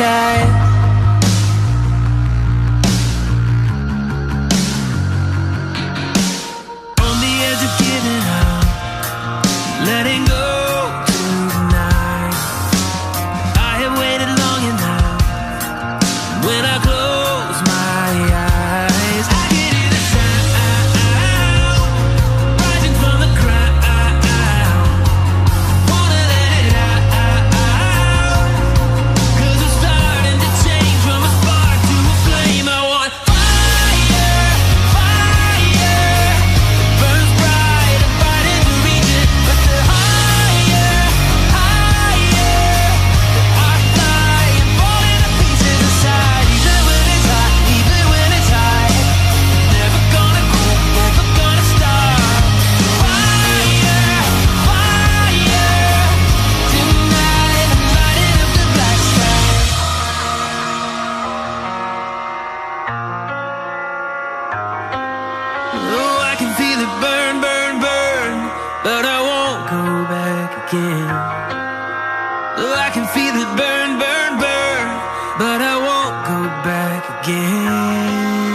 sky. On the edge of giving up, letting go tonight. I have waited long enough. When I close my eyes, I can hear the sound rising from the crowd. Wanna let it out, 'cause it's starting to change from a spark to a flame. I want fire, fire, burns bright and fighting to reach it. But the higher, higher, I fly and fall into pieces inside. Even when it's hot, even when it's high, never gonna quit, never gonna stop. Fire, fire, tonight I'm lighting up the black sky. Oh, I can feel it burn, burn, burn, but I won't go back again. Oh, I can feel it burn, burn, burn, but I won't go back again.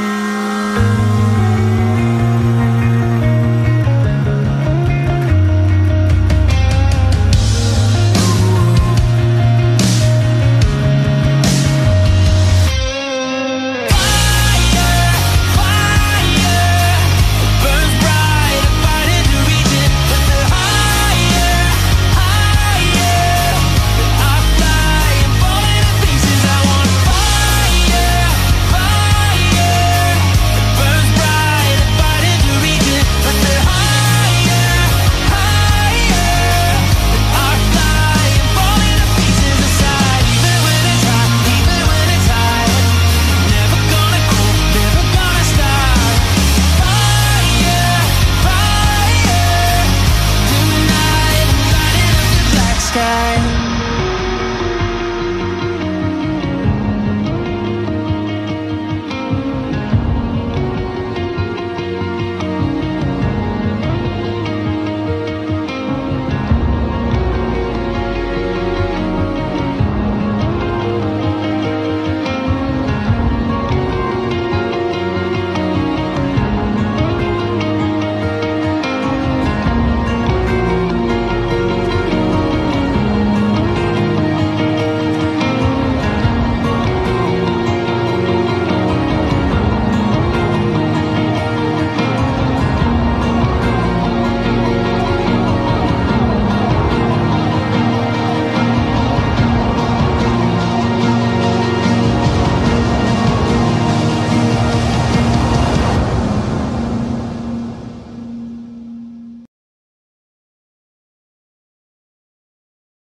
Burns bright and fighting to reach it. But the higher, higher, I fly and fall into pieces. I want fire, fire, burns bright and fighting to reach it. But the higher, higher, I fly and fall into pieces inside. Even when it's hot, even when it's high, never gonna quit, never gonna stop. Fire, fire, tonight I'm lighting up the black sky.